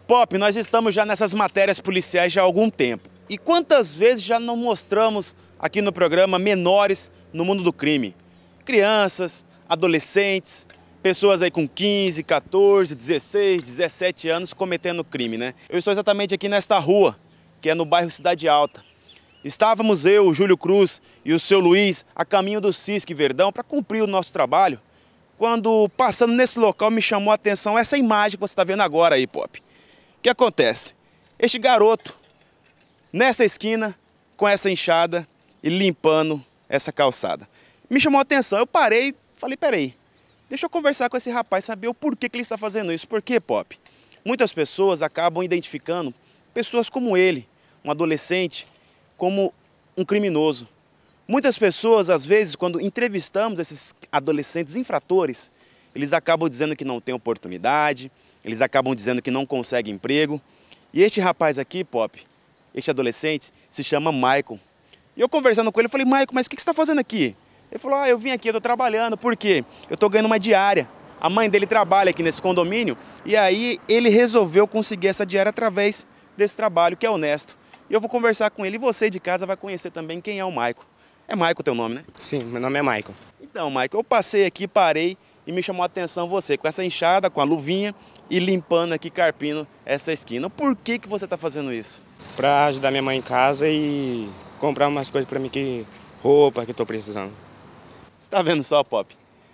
Pop, nós estamos já nessas matérias policiais já há algum tempo. E quantas vezes já não mostramos aqui no programa menores no mundo do crime? Crianças, adolescentes, pessoas aí com 15, 14, 16, 17 anos cometendo crime, né? Eu estou exatamente aqui nesta rua, que é no bairro Cidade Alta. Estávamos eu, o Júlio Cruz e o seu Luiz a caminho do Cisque Verdão para cumprir o nosso trabalho. Quando passando nesse local me chamou a atenção essa imagem que você está vendo agora aí, Pop. O que acontece? Este garoto, nessa esquina, com essa enxada e limpando essa calçada. Me chamou a atenção, eu parei, falei, peraí, deixa eu conversar com esse rapaz, saber o porquê que ele está fazendo isso. Por quê, Pop? Muitas pessoas acabam identificando pessoas como ele, um adolescente, como um criminoso. Muitas pessoas, às vezes, quando entrevistamos esses adolescentes infratores, eles acabam dizendo que não tem oportunidade, eles acabam dizendo que não conseguem emprego. E este rapaz aqui, Pop, este adolescente, se chama Michael. E eu conversando com ele, eu falei, Michael, mas o que você está fazendo aqui? Ele falou, eu vim aqui, eu estou trabalhando, por quê? Eu estou ganhando uma diária. A mãe dele trabalha aqui nesse condomínio e aí ele resolveu conseguir essa diária através desse trabalho, que é honesto. E eu vou conversar com ele e você de casa vai conhecer também quem é o Michael. É Michael teu nome, né? Sim, meu nome é Michael. Então, Michael, eu passei aqui, parei e me chamou a atenção você, com essa enxada, com a luvinha e limpando aqui, carpindo essa esquina. Por que você está fazendo isso? Para ajudar minha mãe em casa e comprar umas coisas para mim, roupa que eu estou precisando. Você está vendo só, Pop?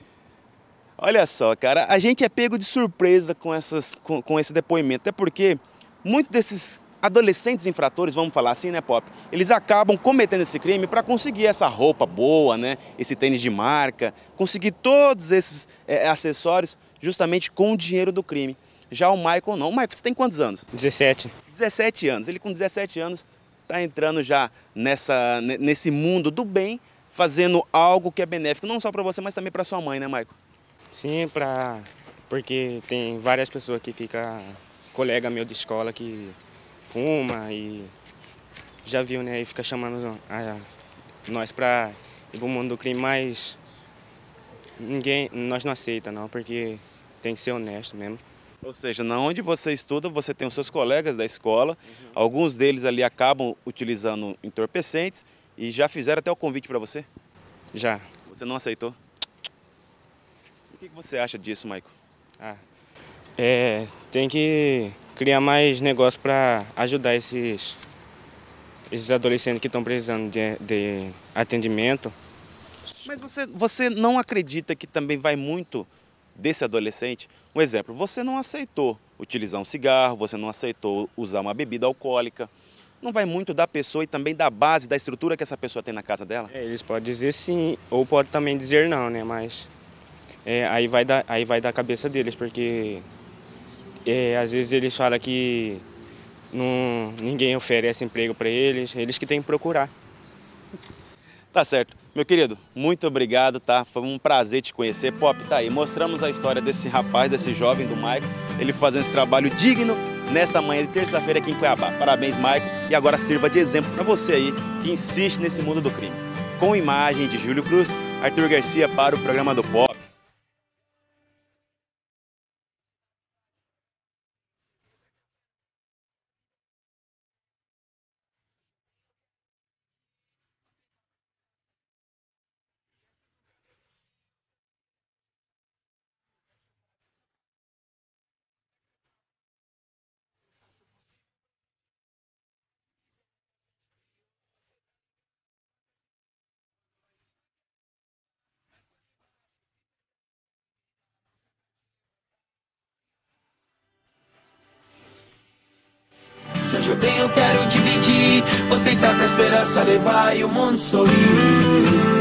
Olha só, cara, a gente é pego de surpresa com esse depoimento, até porque muitos desses adolescentes infratores, vamos falar assim, né, Pop? Eles acabam cometendo esse crime para conseguir essa roupa boa, né? Esse tênis de marca, conseguir todos esses acessórios justamente com o dinheiro do crime. Já o Michael não. Michael, você tem quantos anos? 17. 17 anos. Ele com 17 anos está entrando já nesse mundo do bem, fazendo algo que é benéfico, não só para você, mas também para sua mãe, né, Michael? Sim, porque tem várias pessoas que ficam, colega meu de escola que fuma e já viu, né? E fica chamando nós para ir pro mundo do crime, mas nós não aceita não, porque tem que ser honesto mesmo. Ou seja, na onde você estuda, você tem os seus colegas da escola, alguns deles ali acabam utilizando entorpecentes e já fizeram até o convite para você? Já. Você não aceitou? O que você acha disso, Michael? Tem que criar mais negócio para ajudar esses adolescentes que estão precisando de atendimento. Mas você não acredita que também vai muito desse adolescente? Um exemplo, você não aceitou utilizar um cigarro, você não aceitou usar uma bebida alcoólica. Não vai muito da pessoa e também da base, da estrutura que essa pessoa tem na casa dela? Eles podem dizer sim, ou podem também dizer não, né? Mas aí vai da cabeça deles, porque às vezes eles falam que ninguém oferece emprego para eles, eles que têm que procurar. Tá certo. Meu querido, muito obrigado, tá? Foi um prazer te conhecer. Pop, tá aí. Mostramos a história desse rapaz, desse jovem do Michael, ele fazendo esse trabalho digno nesta manhã de terça-feira aqui em Cuiabá. Parabéns, Michael. E agora sirva de exemplo para você aí que insiste nesse mundo do crime. Com imagem de Júlio Cruz, Arthur Garcia para o programa do Pop. Se eu tenho, eu quero dividir. Ostentar pra esperança levar e o mundo sorrir.